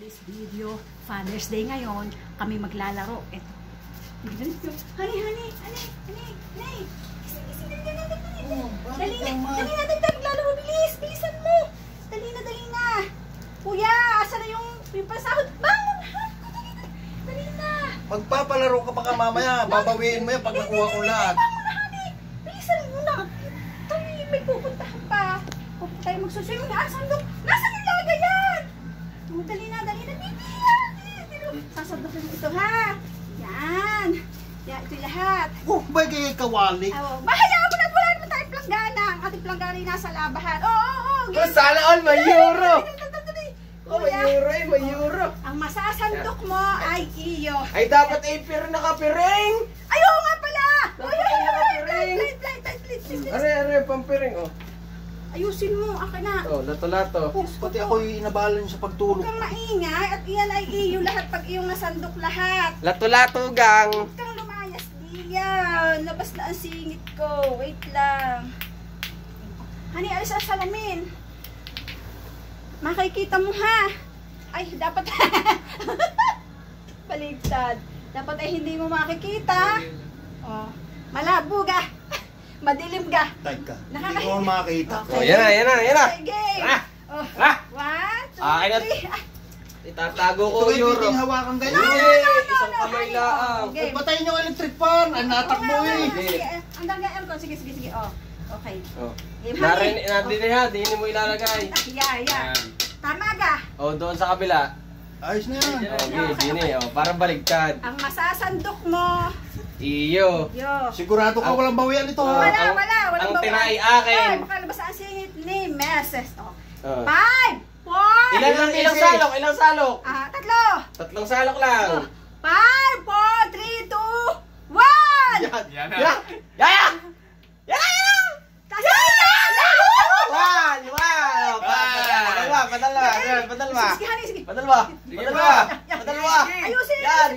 today's video, Father's Day ngayon, kami maglalaro. Eto. Honey. Dali na, maglalaro. Bilisan mo. Dali na. Kuya, asa na yung pasahod? Bangon, dali na. Magpapalaro ka pa ka mamaya. Babawiin mo yan pag nakuha ko lahat. Bangon na, honey. Bilisan mo na. Kami, may pupuntahan pa. Pupunta tayo magsuswimming. Sandok. Nasaan yung laga yan? Dali na. Sasadokin mo ito, ha? Yan, ito lahat. Ba kayo kawali? Bahayaan mo na, wala naman tayong planggana. Ang ating planggana ay nasa labahan. Sana all, may euro. May Kuya, euro may euro. ang masasandok mo ay iyo. Ay, dapat ipir nakapiring. Ayaw nga pala! Please. Are, pampiring, oh. Ayusin mo, akin na. Oh, lato-lato. Pati ako inabalan sa Huwag pagtulog. kang maingay at iyan ay iyo lahat pag iyong nasandok lahat. Lato-lato, gang. Huwag kang lumayas, Dian. Labas na ang singit ko. Wait lang. Honey, alis ang salamin. Makikita mo, ha? Ay, dapat... Baligtad. Dapat ay hindi mo makikita. Oh, malabo ga. Madilim ga. Teka, hindi ko makakita. Oh, yan na. Sige. Oh, Ah! 1, 2, Akin na. 3. Itatago ko Ito kayo euro. piting hawakan ganyan. Isang kamay lang. Okay. Patayin yung electric fan. Ang natakbo eh. Sige, ang dagang aircon. Sige. Oh, okay. Oh. Game, honey. Natin ha, di mo ilalagay. Yeah. Tama ga. Oh, doon sa kabila. Ayos na yan. Okay, dini, oh, parang baligtad. Ang masasandok mo. Iyo. Yo. Sigurado ka walang bawian ito. Wala. Ang Walang tinay akin. Ay, makalabas ang singit ni Meses. Oh. Oh. 5, 4. Ilang salok? Ilang salok? Tatlo. Tatlong salok lang. 5, 4, 3, 2, 1. Yan. Padalwa. Sige. Padalwa. Ayusin. Yan.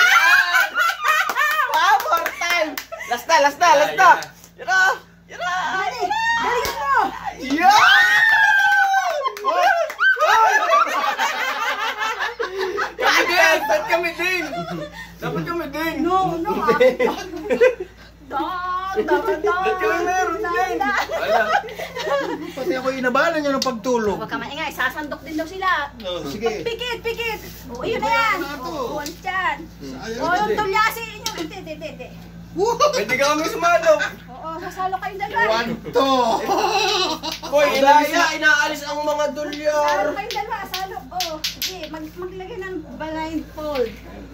Wow, more time. Last na. Yan na. Galingan mo. Yan. Dapat kami din. No. Ba't kami meron din? Pati ako inabalan niya ng pagtulog. Huwag ka maingay, sasandok din daw sila. Sige. Pikit. Yun na yan. Buwan dyan. Tulyasin nyo. Hindi. Pwede ka kami sumalo. Oo, masalo kayong dalawa. 1, 2. Boy, inaalis ang mga dolyar. Salo kayong dalawa, salo. Sige, maglagay ng blindfold.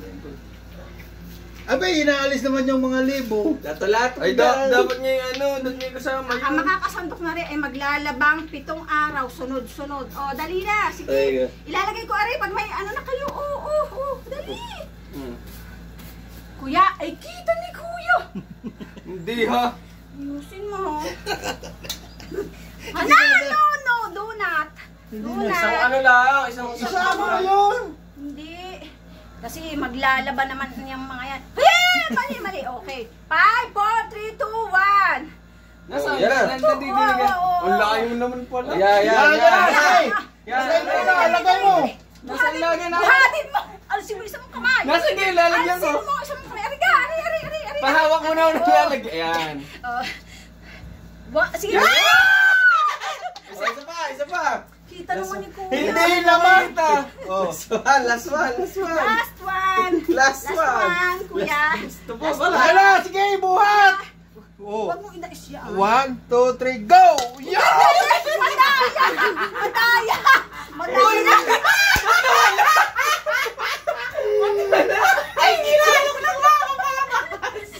Abay, inaalis naman yung mga libo. Lato-lato. Ay, dapat niya yung dapat niya yung kasama. Ang makakasandok na rin ay maglalabang 7 araw, sunod-sunod. Dali na. Sige. Ilalagay ko aray pag may na kayo. Dali. Kuya, ay kita ni Kuya. Hindi ha. Ayusin mo. No, do not. Isang lang. Isama yun. Hindi. Kasi maglalaban naman yung mga yan. Mali. Okay. 5, 4, 3, 2, 1. Nasaan? Ang layo naman pala. Lagay mo. Buhatin mo. Alisin mo isang kamay. Nasa ngayon lalagyan ko. Alisin mo isang kamay. Ari. Pahawak mo na ako nilalagay. Ayan. Sige. Isa pa. Kita naman ni Kuya. Hindi naman. Last one. Last one, Kuya. Wala na, sige, buhat. Huwag mo inaisya. 1, 2, 3, go! Madaya na. Ay, ginalok na ba ako palabas?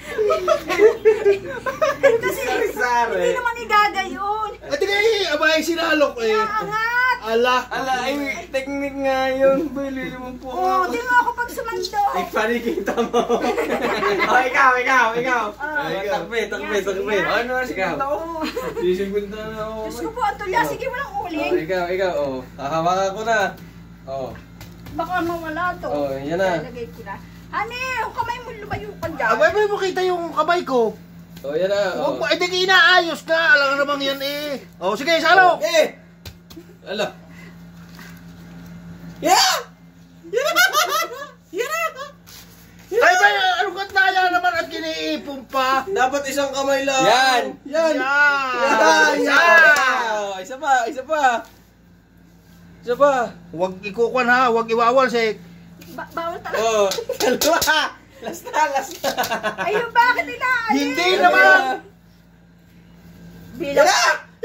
Kasi hindi naman igagayon. At hindi, abay, sinalok eh. Angat. Ala, ay, technique nga yun. Bili mo po. Di mo ako pag sumandok. Panikita mo. Ikaw. Takbe. Ano na sigunta ko? Sigunta na ako. Diyos ko po, ang tulya. Sige, walang uling. Ikaw. Hahawakan ko na. Baka mawala to. Yan na. Ilagay ko na. Hani, ang kamay mo lumayo ka dyan. abay mo kita yung kamay ko. Yan na. Huwag mo, di inaayos na. Alam nga naman yan eh. Sige, salok. Ala. Yeah! Ay ba, ano ka taya naman at kiniipon pa? Dapat isang kamay lang. Yan. Yan. Yan! Yan. Isa pa, isa pa. Isa pa. Huwag ikukuan ha, huwag iwawan si... Bawal talaga. Oh, dalawa. Last na, last na. Ayun, bakit inaalis? Hindi naman! Bilang. Yan na!